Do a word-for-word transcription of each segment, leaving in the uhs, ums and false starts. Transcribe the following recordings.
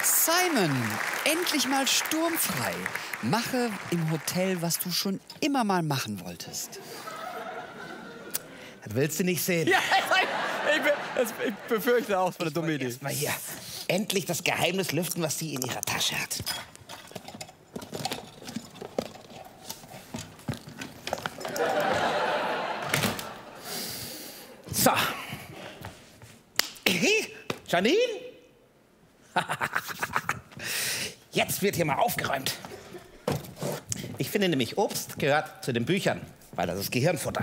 Simon, endlich mal sturmfrei. Mache im Hotel, was du schon immer mal machen wolltest. Das willst du nicht sehen. Ja, ich, be das, ich befürchte auch, so eine dumme Idee. Mal hier. Endlich das Geheimnis lüften, was sie in ihrer Tasche hat. So. Janine? Jetzt wird hier mal aufgeräumt. Ich finde nämlich, Obst gehört zu den Büchern, weil das ist Gehirnfutter.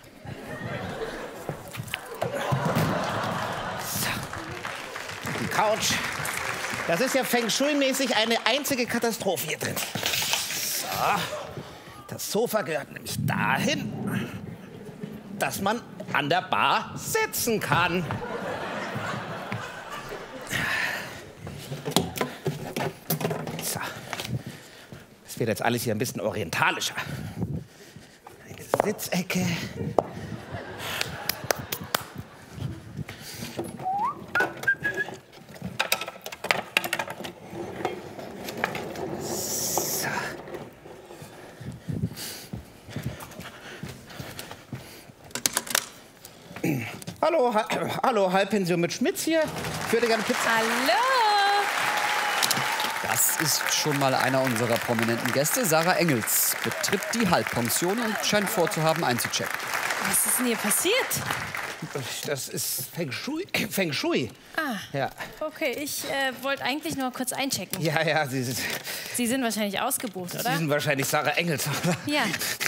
So. Die Couch. Das ist ja Feng Shui-mäßig eine einzige Katastrophe hier drin. So. Das Sofa gehört nämlich dahin, dass man an der Bar sitzen kann. So. Das wird jetzt alles hier ein bisschen orientalischer. Eine Sitzecke. So. Hallo, ha hallo, Halbpension mit Schmitz hier. Ich würde gerne Pizza. Hallo! Das ist schon mal einer unserer prominenten Gäste. Sarah Engels betritt die Halbpension und scheint vorzuhaben, einzuchecken. Was ist denn hier passiert? Das ist Feng Shui. Feng Shui. Ah, Ja, okay. Ich äh, wollte eigentlich nur kurz einchecken. ja, ja Sie, sind- Sie sind wahrscheinlich ausgebucht, Sie oder? sind wahrscheinlich Sarah Engels. oder? Ja.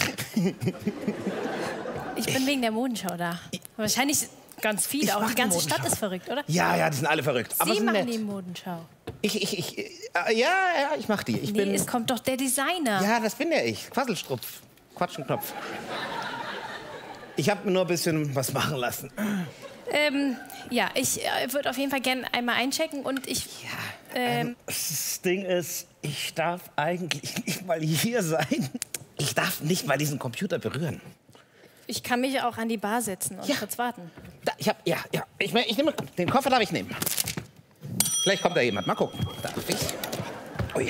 Ich bin wegen der Modenschau da. Wahrscheinlich ganz Ich viele. Auch mach die die ganze Modenschau. Stadt ist verrückt, oder? Ja, ja, die sind alle verrückt. Aber Sie sind machen nett. die Modenschau. Ich, ich, ich, äh, ja, ja, ich mach die. Ich Nee, bin. es kommt doch der Designer. Ja, das bin ja ich. Quasselstrupf. Quatschenknopf. Ich habe mir nur ein bisschen was machen lassen. Ähm, ja, ich äh, würde auf jeden Fall gerne einmal einchecken und ich... Ähm, Das Ding ist, ich darf eigentlich nicht mal hier sein. Ich darf nicht mal diesen Computer berühren. ich kann mich auch an die Bar setzen und Ja. kurz warten. Da, ich hab, ja, ja. Ich, mein, ich nehme den Koffer darf ich nehmen. Vielleicht kommt da jemand. Mal gucken. Darf ich? Ui.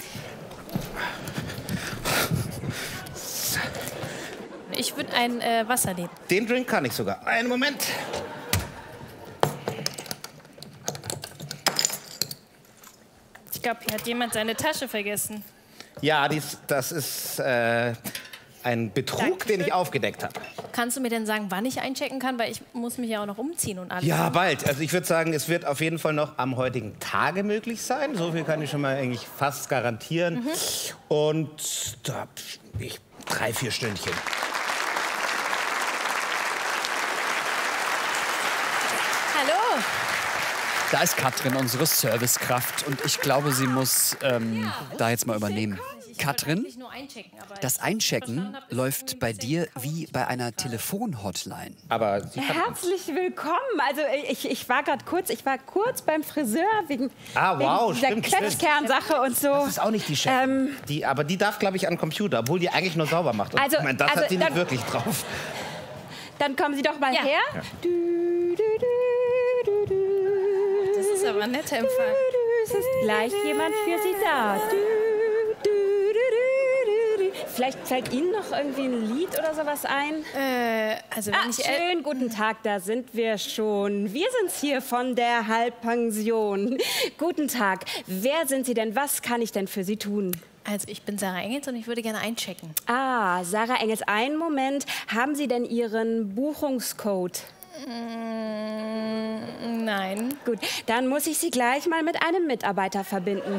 Ich würde ein äh, Wasser nehmen. Den Drink kann ich sogar. Einen Moment. Ich glaube, hier hat jemand seine Tasche vergessen. Ja, dies, das ist äh, ein Betrug, Dankeschön. den ich aufgedeckt habe. Kannst du mir denn sagen, wann ich einchecken kann? Weil ich muss mich ja auch noch umziehen und alles. Ja, bald. Also ich würde sagen, es wird auf jeden Fall noch am heutigen Tage möglich sein. So viel kann ich schon mal eigentlich fast garantieren. Mhm. Und da, ich, drei, vier Stündchen. Hallo. Da ist Katrin, unsere Servicekraft. Und ich glaube, sie muss ähm, da jetzt mal übernehmen. Katrin, Eigentlich nur einchecken, aber das ich Einchecken verstanden hab, ist läuft irgendwie bei ein bisschen dir chaotisch. wie bei einer Telefon-Hotline. Aber sie kann... Herzlich willkommen. Also ich, ich war gerade kurz, ich war kurz beim Friseur wegen, Ah, wow, wegen dieser stimmt, stimmt. Kletschkernsache und so. Das ist auch nicht die Chefin. Ähm, die, aber die darf, glaube ich, an den Computer, obwohl die eigentlich nur sauber macht. Und Also- ich meine, das also hat sie nicht dann- wirklich drauf. Dann kommen Sie doch mal Ja. her. Du, du, du, du, du. Das ist aber ein netter Empfang. Es ist gleich jemand für Sie da. Du, du, du, du, du. Vielleicht fällt Ihnen noch irgendwie ein Lied oder sowas ein? Äh, also wenn Ah, ich... Äh, schön, guten Tag, da sind wir schon. Wir sind's hier von der Halbpension. Guten Tag, wer sind Sie denn? Was kann ich denn für Sie tun? also ich bin Sarah Engels und ich würde gerne einchecken. Ah, Sarah Engels, einen Moment. Haben Sie denn Ihren Buchungscode? Mm, nein. Gut, dann muss ich Sie gleich mal mit einem Mitarbeiter verbinden.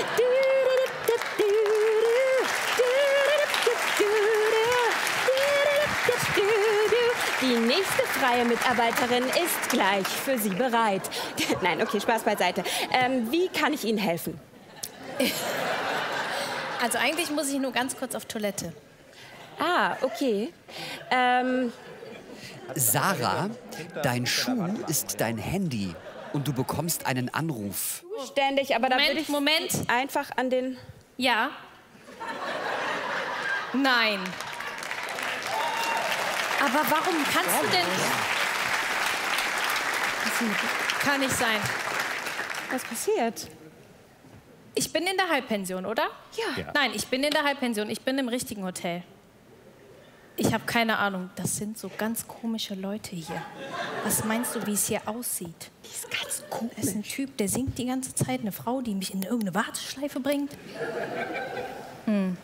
Die nächste freie Mitarbeiterin ist gleich für Sie bereit. Nein, okay, Spaß beiseite. Ähm, wie kann ich Ihnen helfen? Also eigentlich muss ich nur ganz kurz auf Toilette. Ah, okay. Ähm, Sarah, dein Schuh ist dein Handy und du bekommst einen Anruf. ständig, aber da Moment, würde ich Moment. einfach an den... Ja. Nein. Aber warum kannst du denn... Kann nicht sein. Was passiert? Ich bin in der Halbpension, oder? Ja. Ja. Nein, ich bin in der Halbpension. Ich bin im richtigen Hotel. Ich habe keine Ahnung. Das sind so ganz komische Leute hier. Was meinst du, wie es hier aussieht? Die ist ganz komisch. Da ist ein Typ, der singt die ganze Zeit. Eine Frau, die mich in irgendeine Warteschleife bringt. Hm.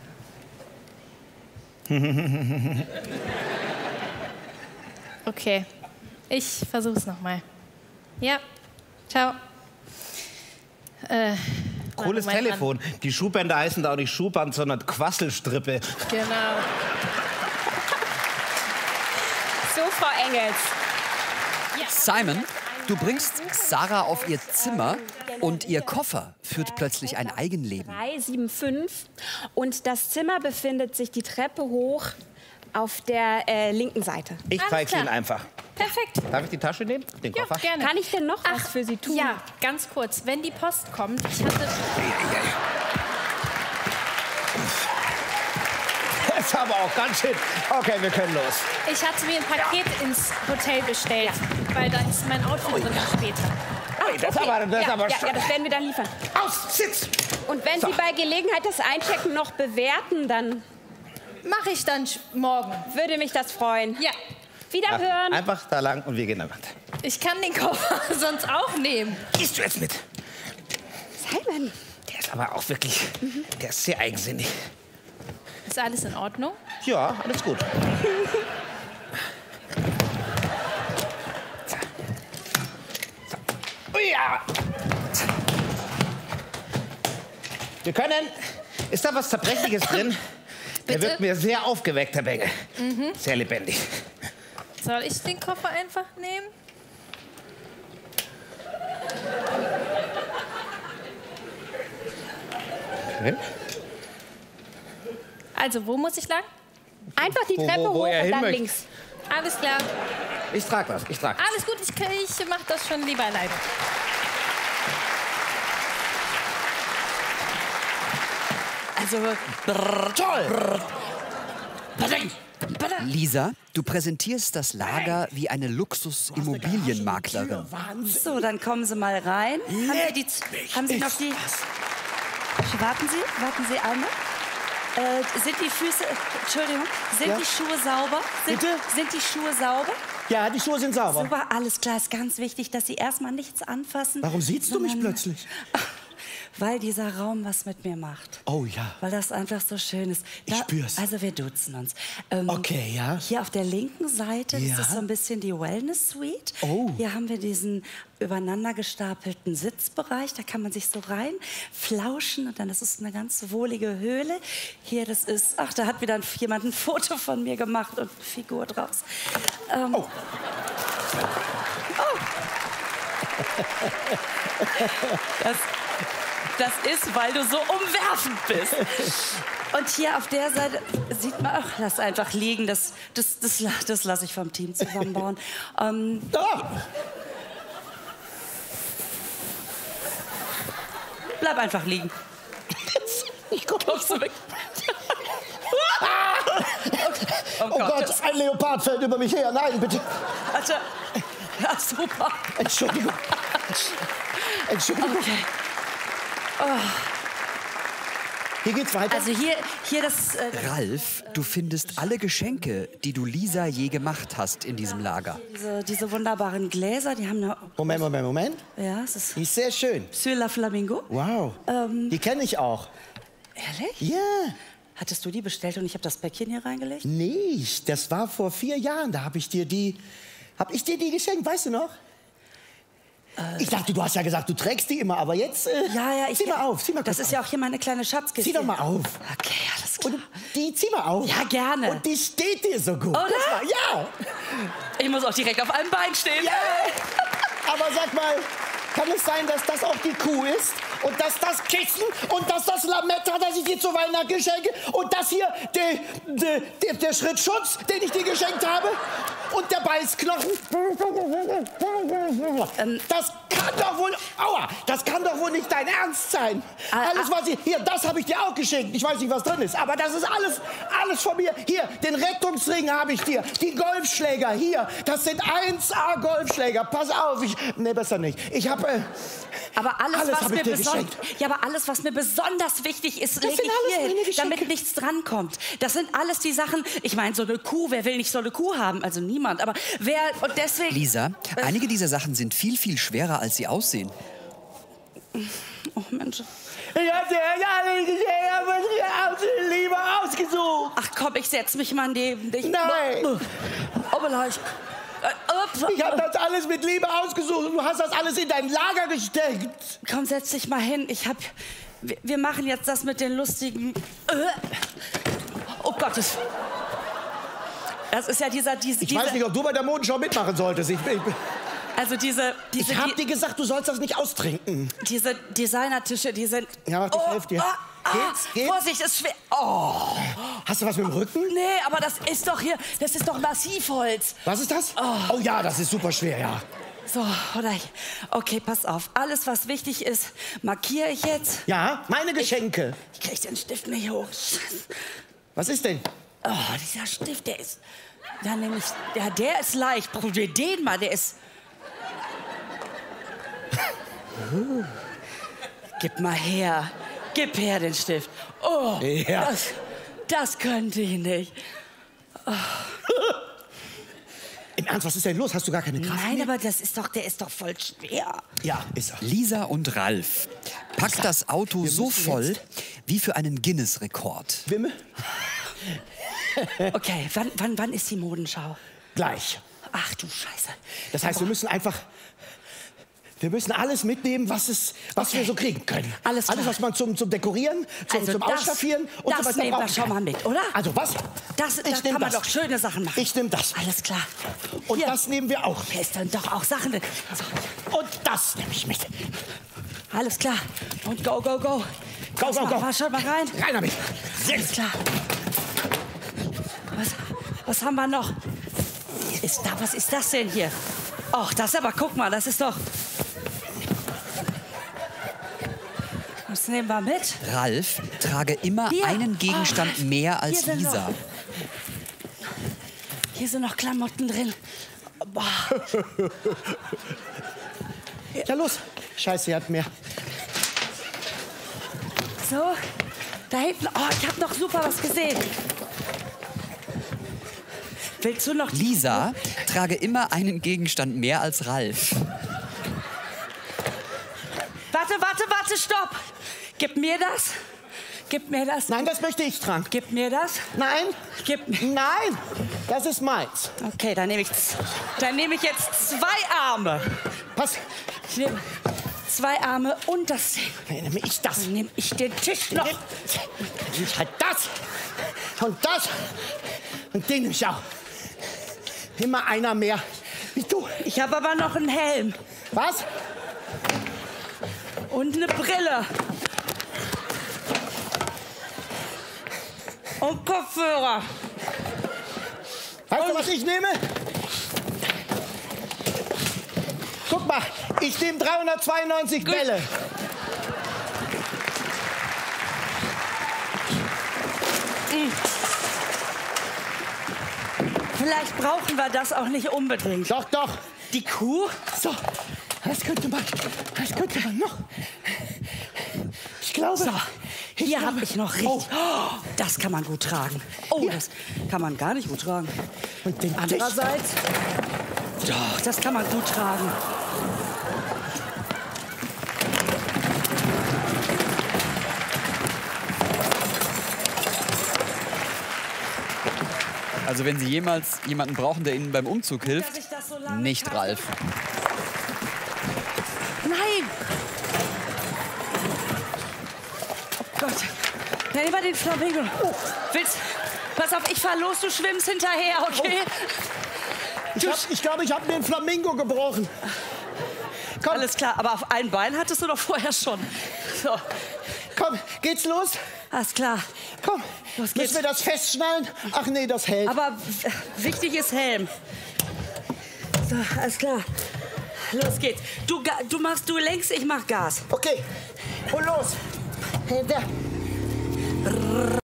Okay. Ich versuch's nochmal. Ja. Ciao. Äh, Cooles mein Telefon. Die Schuhbänder heißen da auch nicht Schuhband, sondern Quasselstrippe. Genau. So, Frau Engels. Simon, du bringst Sarah auf ihr Zimmer und ihr Koffer führt plötzlich ein Eigenleben. drei sieben fünf. Und das Zimmer befindet sich die Treppe hoch auf der äh, linken Seite. Ich Alles zeig's klar. Ihnen einfach. Perfekt. Darf ich die Tasche nehmen? Den Ja, Koffer? gerne. Kann ich denn noch was für Sie tun? Ja, ganz kurz. Wenn die Post kommt, ich hatte... Das ist aber auch ganz schön. Okay, wir können los. Ich hatte mir ein Paket ins Hotel bestellt, weil da ist mein Outfit drin für später. Ui, das ist aber, das ist ja, aber ja, ja, das werden wir dann liefern. Aus, Sitz! Und wenn So. Sie bei Gelegenheit das Einchecken noch bewerten, dann Mache ich dann sch- morgen. würde mich das freuen. Ja, Wiederhören. Einfach da lang und wir gehen dann weiter. ich kann den Koffer sonst auch nehmen. Gehst du jetzt mit? Simon. Der ist aber auch wirklich, der ist sehr eigensinnig. Ist alles in Ordnung? Ja, alles gut. So. So. Ui, ja. Wir können. Ist da was Zerbrechliches drin? Der Bitte? wirkt mir sehr aufgeweckt, Herr Bengel. Sehr lebendig. Soll ich den Koffer einfach nehmen? Okay. Also, wo muss ich lang? Einfach die Wo- Treppe wo- wo hoch er und hin dann möchte. links. Alles klar. Ich trag das, ich trag. Alles gut, ich, ich mach das schon lieber alleine. Also, Toll! Lisa, du präsentierst das Lager wie eine Luxus-Immobilienmaklerin. So, dann kommen Sie mal rein. Haben Sie, die, haben Sie noch die... Warten Sie, warten Sie einmal. Äh, sind die Füße... Entschuldigung, sind Ja? die Schuhe sauber? Sind, Bitte? Sind die Schuhe sauber? Ja, die Schuhe sind sauber. Super, alles klar. Ist ganz wichtig, dass Sie erstmal nichts anfassen. Warum siehst du mich sondern- plötzlich? Weil dieser Raum was mit mir macht. Oh ja. Weil das einfach so schön ist. Ich spür's. Also wir duzen uns. Ähm, Okay, ja. Hier auf der linken Seite, Ja. das ist so ein bisschen die Wellness Suite. Oh. Hier haben wir diesen übereinander gestapelten Sitzbereich. Da kann man sich so rein flauschen und dann ist es eine ganz wohlige Höhle. Hier, das ist, ach, da hat wieder jemand ein Foto von mir gemacht und eine Figur draus. Ähm, Oh. Das, das ist, weil du so umwerfend bist. Und hier auf der Seite sieht man, ach, lass einfach liegen, das, das, das, la- das lasse ich vom Team zusammenbauen. ähm, Da! bleib einfach liegen. Ich guck Kommst du weg? Oh Gott, ein Leopard fällt über mich her. Nein, bitte. Also, ja, super. Entschuldigung. Entschuldigung. Okay. Hier geht's weiter. Also hier, hier das... Äh, Ralf, du findest alle Geschenke, die du Lisa je gemacht hast in diesem Lager. diese, diese wunderbaren Gläser, die haben eine... Moment, Moment, Moment. Ja, es ist... Die ist sehr schön. Sur la Flamingo. Wow. Ähm, Die kenne ich auch. Ehrlich? Ja. Hattest du die bestellt und ich habe das Päckchen hier reingelegt? Nee, das war vor vier Jahren. Da habe ich dir die... Hab ich dir die geschenkt, weißt du noch? Ich dachte, du hast ja gesagt, du trägst die immer, aber jetzt... Äh, Ja, ja, ich... Zieh mal auf, zieh mal Das kurz ist ja auf. auch hier meine kleine Schatzkiste. Zieh doch mal auf. Okay, alles klar. Und die zieh mal auf. Ja, gerne. Und die steht dir so gut. Oder? Guck mal, ja. Ich muss auch direkt auf einem Bein stehen. Ja. Aber sag mal, kann es sein, dass das auch die Kuh ist? Und dass das Kissen und dass das Lametta, das ich dir zu Weihnachten geschenke und das hier der, der, der, der Schrittschutz, den ich dir geschenkt habe und der Beißknochen. Ähm. Das kann doch wohl, aua, das kann doch wohl nicht dein Ernst sein. Ah, Alles, was ich, hier, das habe ich dir auch geschenkt. Ich weiß nicht, was drin ist, aber das ist alles, alles von mir. Hier, den Rettungsring habe ich dir, die Golfschläger, hier, das sind eins A Golfschläger. Pass auf, ich, nee, besser nicht. Ich habe, äh, Aber alles, Alles was hab ich mir dir besonders, geschenkt. ja, aber alles, was mir besonders wichtig ist, lege ich sind alles hier meine hin, Geschenke. damit nichts drankommt. Das sind alles die Sachen. Ich meine, so eine Kuh, wer will nicht so eine Kuh haben? Also niemand. Aber wer und deswegen. Lisa, einige dieser Sachen sind viel, viel schwerer, als sie aussehen. Oh Mensch. Ich hab dir alle gesehen, aber ich lieber ausgesucht. Ach komm, ich setz mich mal neben dich. Nein. Oh, vielleicht. Ich hab das alles mit Liebe ausgesucht und du hast das alles in dein Lager gesteckt. Komm, setz dich mal hin. Ich hab. Wir, wir machen jetzt das mit den lustigen. Oh Gottes. Das ist ja dieser. Diese, Ich weiß diese, nicht, ob du bei der Modenschau mitmachen solltest. Ich, ich, also diese. diese ich hab die, dir gesagt, du sollst das nicht austrinken. diese Designertische, die sind. Ja, warte, ich helf dir. Ah, Geht's? Geht's? Vorsicht, ist schwer. Oh. Hast du was mit dem Rücken? Nee, aber das ist doch hier. Das ist doch Massivholz. Was ist das? Oh, ja, das ist super schwer, ja. So, oder? Okay, pass auf. Alles, was wichtig ist, markiere ich jetzt. Ja, meine Geschenke. Ich krieg den Stift nicht hoch. Was ist denn? Oh, dieser Stift, der ist. Ja, nämlich. Ja, der ist leicht. Probier den mal, der ist. Uh. Gib mal her. Gib her den Stift. Oh, Ja. das, das könnte ich nicht. Im Ernst, was ist denn los? Hast du gar keine Kraft Nein, mehr? aber das ist doch, der ist doch voll schwer. Ja, ist er. Lisa und Ralf packen das Auto so müssen voll jetzt- wie für einen Guinness-Rekord. Wimme? Okay, wann, wann, wann ist die Modenschau? Gleich. Ach du Scheiße. Das heißt, wir müssen einfach... Wir müssen alles mitnehmen, was, es, was Okay. wir so kriegen können. Alles klar. Alles, was man zum, zum Dekorieren, zum, Also zum das- Ausstaffieren und das so weiter nehmen wir brauchen schon kann. mal mit, oder? Also was? Das, da ich nehm kann man das. doch schöne Sachen machen. Ich nehme das. Alles klar. Und Hier. das nehmen wir auch. Hier ist dann doch auch Sachen drin. So, Und das nehme ich mit. alles klar. Und go, go, go. Go, Lass go, mal, go. mal, schaut mal rein. Rein damit. Alles klar. Was, was haben wir noch? Ist da, was ist das denn hier? Ach, das aber, guck mal, das ist doch... Was nehmen wir mit? Ralf trage immer Hier. einen Gegenstand Oh, mehr als hier sind Lisa. noch- Hier sind noch Klamotten drin. Boah. Ja, los. Scheiße, sie hat mehr. So, da hinten. Oh, ich habe noch super was gesehen. Willst du noch die- Lisa trage immer einen Gegenstand mehr als Ralf. Warte, warte, warte, stopp. Gib mir das. Gib mir das. Nein, das möchte ich tragen. Gib mir das. Nein. Gib mir. Nein. Das ist meins. Okay, dann nehme ich, dann nehme ich jetzt zwei Arme. Pass. Ich nehme zwei Arme und das. Dann nehme ich das. Dann nehme ich den Tisch noch. Nimm ich halt das. Und das. Und den nehme ich auch. Immer einer mehr. Wie du. Ich habe aber noch einen Helm Was? und eine Brille. Und Kopfhörer. Weißt du, was ich nehme? Guck mal, ich nehme dreihundertzweiundneunzig Bälle. Vielleicht brauchen wir das auch nicht unbedingt. Doch, doch. Die Kuh? So, das könnte man, das könnte man noch. Ich glaube, So, ich hier glaube- habe ich noch richtig. Oh. Oh, das kann man gut tragen. Oh, Hier. das kann man gar nicht gut tragen. Und den Tisch. Andererseits, doch, das kann man gut tragen. Also wenn Sie jemals jemanden brauchen, der Ihnen beim Umzug hilft, dass ich das so lange nicht kann. Ralf. Nein! Oh Gott. Dann nehmen wir den Flamingo. Oh, willst, pass auf, ich fahr los, du schwimmst hinterher, okay? Ich, hab, ich glaube, ich habe mir einen Flamingo gebrochen. Komm, Alles klar, aber auf ein Bein hattest du doch vorher schon. So, komm, geht's los? alles klar. Komm, Los geht's. müssen wir das festschnallen? Ach nee, das hält. Aber äh, wichtig ist Helm. So, alles klar. Los geht's. Du, ga- du machst, du lenkst, ich mach Gas. Okay, und los. Hinter.